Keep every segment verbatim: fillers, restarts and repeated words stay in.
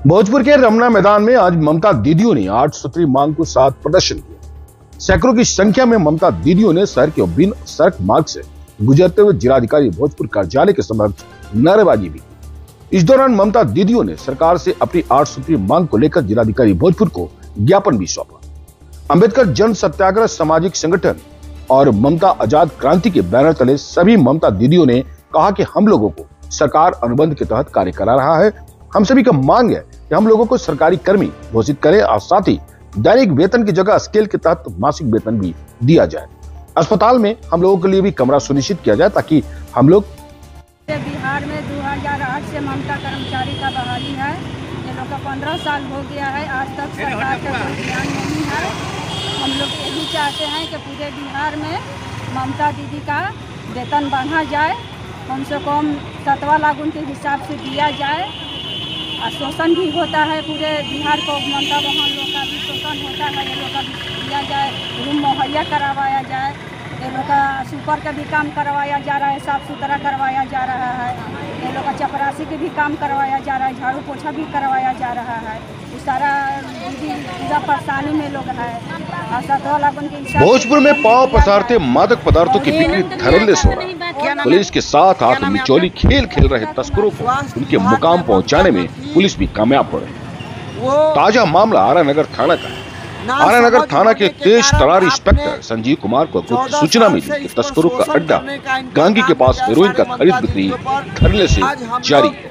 भोजपुर के रमना मैदान में आज ममता दीदियों ने आठ सूत्री मांग के साथ प्रदर्शन किया। सैकड़ों की संख्या में ममता दीदियों ने शहर के बिन सड़क मार्ग से गुजरते हुए जिलाधिकारी भोजपुर कार्यालय के समक्ष नारेबाजी भी की। इस दौरान ममता दीदियों ने सरकार से अपनी आठ सूत्री मांग को लेकर जिलाधिकारी भोजपुर को ज्ञापन भी सौंपा। अम्बेडकर जन सत्याग्रह सामाजिक संगठन और ममता आजाद क्रांति के बैनर तले सभी ममता दीदियों ने कहा कि हम लोगों को सरकार अनुबंध के तहत कार्य करा रहा है। हम सभी का मांग है कि हम लोगों को सरकारी कर्मी घोषित करें और साथ ही दैनिक वेतन की जगह स्केल के तहत मासिक वेतन भी दिया जाए। अस्पताल में हम लोगों के लिए भी कमरा सुनिश्चित किया जाए ताकि हम लोग। बिहार में दो हज़ार आठ से ममता कर्मचारी का बहाली है। ये लोग का पंद्रह साल हो गया है, आज तक सरकार का कोई ध्यान नहीं है। हम लोग यही चाहते हैं कि पूरे बिहार में ममता दीदी का वेतन बढ़ा जाए, कम से कम सतवा लागू के हिसाब से दिया जाए। शोषण भी होता है पूरे बिहार को, ममता बहन लोग का भी शोषण होता है, ये लोग का भी दिया जाए, रूम मुहैया करवाया जाए। ये लोग का सुपर का भी काम करवाया जा रहा है, साफ सुथरा करवाया जा रहा है। ये लोग का चपरासी के भी काम करवाया जा रहा है, झाड़ू पोछा भी करवाया जा रहा है। इस सारा दीदी पूरा परेशानी में लोग है। भोजपुर में पांव पसारते मादक पदार्थों की बिक्री धड़ल्ले से हो रहा है। पुलिस के साथ हाथ मिचौली खेल खेल रहे तस्करों को उनके मुकाम पहुंचाने में पुलिस भी कामयाब हो रही है। ताजा मामला आरा नगर थाना का है। आरा नगर थाना के तेज तरार इंस्पेक्टर संजीव कुमार को गुप्त सूचना मिली कि तस्करों का अड्डा गांगी के पास हेरोइन का खरीद बिक्री धड़ल्ले से जारी है।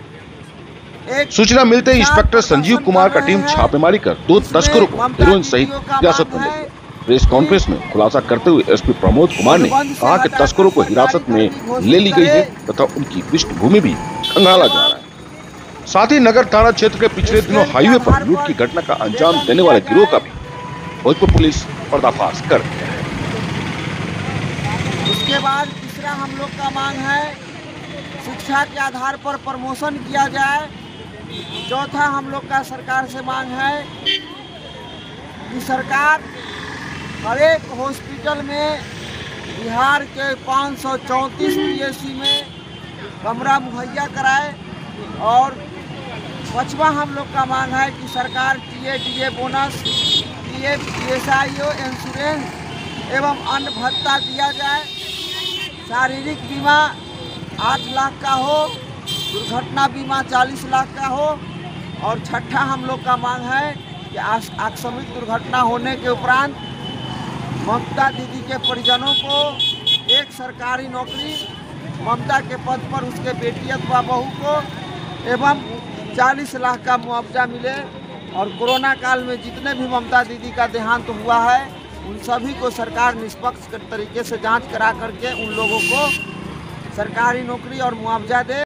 सूचना मिलते ही इंस्पेक्टर संजीव कुमार का टीम छापेमारी कर दो तस्करों को हेरोइन सहित हिरासत में ले गई। प्रेस कॉन्फ्रेंस में खुलासा करते हुए एसपी प्रमोद कुमार ने कहा कि तस्करों को हिरासत में ले ली गई है तथा उनकी पृष्ठभूमि भी खंगाला जा रहा है। साथ ही नगर थाना क्षेत्र के पिछले दिनों हाईवे पर लूट की घटना का अंजाम देने वाले गिरोह का भी भोजपुर पुलिस पर्दाफाश कर दिया है। उसके बाद तीसरा हम लोग का मांग है शिक्षा के आधार पर प्रमोशन किया जाए। चौथा हम लोग का सरकार से मांग है कि सरकार हर एक हॉस्पिटल में बिहार के पाँच सौ चौंतीस पीएससी में कमरा मुहैया कराए। और पाँचवा हम लोग का मांग है कि सरकार टीए डीए बोनस पीएफ पीएसआईओ इंश्योरेंस एवं अन्य भत्ता दिया जाए। शारीरिक बीमा आठ लाख का हो, दुर्घटना बीमा चालीस लाख का हो। और छठा हम लोग का मांग है कि आकस्मिक दुर्घटना होने के उपरांत ममता दीदी के परिजनों को एक सरकारी नौकरी, ममता के पद पर उसके बेटी अथवा बहू को एवं चालीस लाख का मुआवजा मिले। और कोरोना काल में जितने भी ममता दीदी का देहांत हुआ है उन सभी को सरकार निष्पक्ष तरीके से जांच करा करके उन लोगों को सरकारी नौकरी और मुआवजा दे।